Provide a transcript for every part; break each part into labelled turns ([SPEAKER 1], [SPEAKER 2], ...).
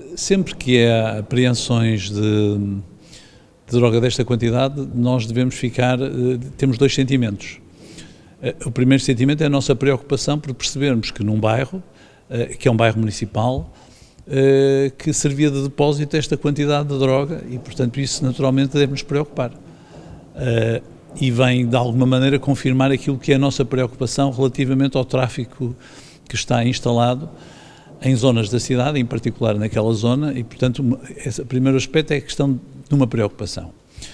[SPEAKER 1] Sempre que há apreensões de droga desta quantidade, nós devemos temos dois sentimentos. O primeiro sentimento é a nossa preocupação por percebermos que num bairro, que é um bairro municipal, que servia de depósito esta quantidade de droga e, portanto, isso naturalmente deve nos preocupar. E vem, de alguma maneira, confirmar aquilo que é a nossa preocupação relativamente ao tráfico que está instalado em zonas da cidade, em particular naquela zona, e, portanto, o primeiro aspecto é a questão de uma preocupação.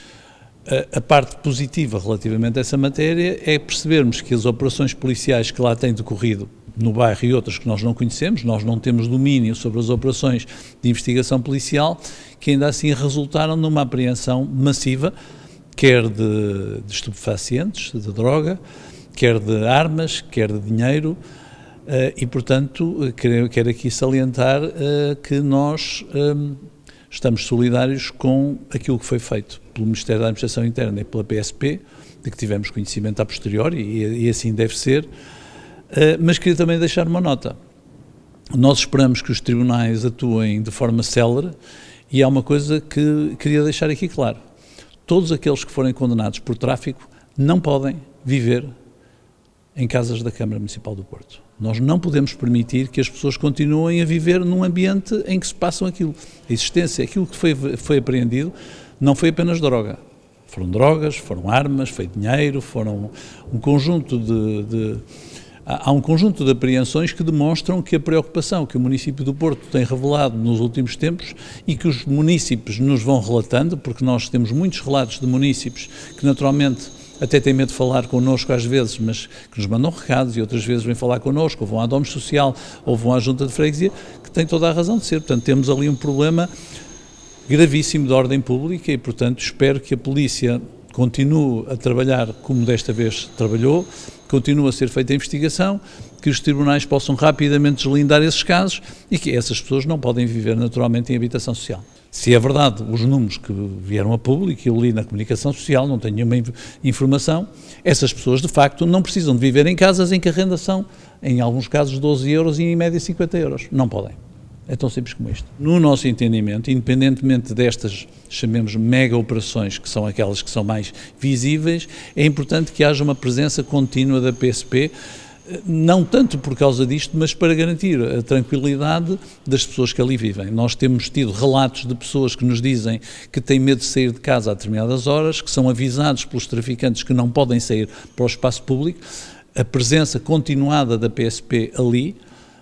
[SPEAKER 1] A parte positiva relativamente a essa matéria é percebermos que as operações policiais que lá têm decorrido no bairro e outras que nós não conhecemos, nós não temos domínio sobre as operações de investigação policial, que ainda assim resultaram numa apreensão massiva, quer de estupefacientes, de droga, quer de armas, quer de dinheiro, e, portanto, quero aqui salientar que nós estamos solidários com aquilo que foi feito pelo Ministério da Administração Interna e pela PSP, de que tivemos conhecimento a posteriori, e assim deve ser, mas queria também deixar uma nota. Nós esperamos que os tribunais atuem de forma célere, e há uma coisa que queria deixar aqui claro. Todos aqueles que forem condenados por tráfico não podem viver em casas da Câmara Municipal do Porto. Nós não podemos permitir que as pessoas continuem a viver num ambiente em que se passam aquilo. A existência, aquilo que foi apreendido, não foi apenas droga. Foram drogas, foram armas, foi dinheiro, foram um conjunto há um conjunto de apreensões que demonstram que a preocupação que o município do Porto tem revelado nos últimos tempos e que os munícipes nos vão relatando, porque nós temos muitos relatos de munícipes que naturalmente até têm medo de falar connosco às vezes, mas que nos mandam recados e outras vezes vêm falar connosco, ou vão à Domus Social, ou vão à Junta de Freguesia, que tem toda a razão de ser. Portanto, temos ali um problema gravíssimo de ordem pública e, portanto, espero que a polícia continue a trabalhar como desta vez trabalhou, continue a ser feita a investigação, que os tribunais possam rapidamente deslindar esses casos e que essas pessoas não podem viver naturalmente em habitação social. Se é verdade os números que vieram a público, eu li na comunicação social, não tenho nenhuma informação, essas pessoas de facto não precisam de viver em casas em que a renda são, em alguns casos, 12 euros e em média 50 euros. Não podem. É tão simples como isto. No nosso entendimento, independentemente destas, chamemos mega operações, que são aquelas que são mais visíveis, é importante que haja uma presença contínua da PSP, não tanto por causa disto, mas para garantir a tranquilidade das pessoas que ali vivem. Nós temos tido relatos de pessoas que nos dizem que têm medo de sair de casa a determinadas horas, que são avisados pelos traficantes que não podem sair para o espaço público. A presença continuada da PSP ali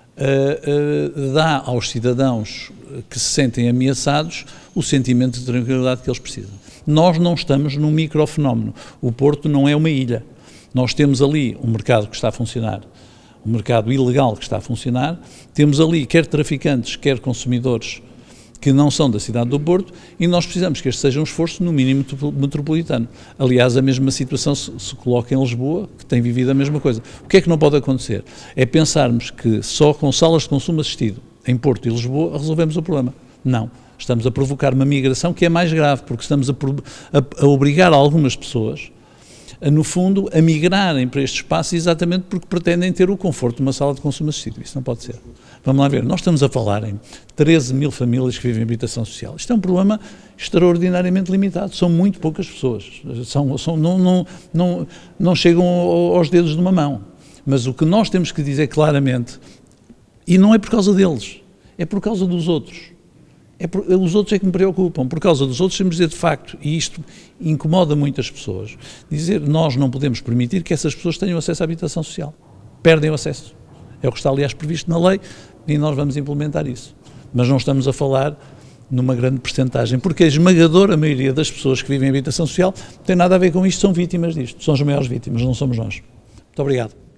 [SPEAKER 1] dá aos cidadãos que se sentem ameaçados o sentimento de tranquilidade que eles precisam. Nós não estamos num microfenómeno. O Porto não é uma ilha. Nós temos ali um mercado que está a funcionar, um mercado ilegal que está a funcionar, temos ali quer traficantes, quer consumidores que não são da cidade do Porto e nós precisamos que este seja um esforço no mínimo metropolitano. Aliás, a mesma situação se coloca em Lisboa, que tem vivido a mesma coisa. O que é que não pode acontecer? É pensarmos que só com salas de consumo assistido em Porto e Lisboa resolvemos o problema. Não. Estamos a provocar uma migração que é mais grave, porque estamos a obrigar algumas pessoas no fundo, a migrarem para este espaço exatamente porque pretendem ter o conforto de uma sala de consumo assistido. Isso não pode ser. Vamos lá ver, nós estamos a falar em 13 mil famílias que vivem em habitação social. Isto é um problema extraordinariamente limitado, são muito poucas pessoas, não chegam aos dedos de uma mão. Mas o que nós temos que dizer claramente, e não é por causa deles, é por causa dos outros. Os outros é que me preocupam, por causa dos outros temos de dizer de facto, e isto incomoda muitas pessoas, dizer nós não podemos permitir que essas pessoas tenham acesso à habitação social, perdem o acesso, é o que está aliás previsto na lei e nós vamos implementar isso, mas não estamos a falar numa grande percentagem, porque a esmagadora maioria das pessoas que vivem em habitação social não tem nada a ver com isto, são vítimas disto, são as maiores vítimas, não somos nós. Muito obrigado.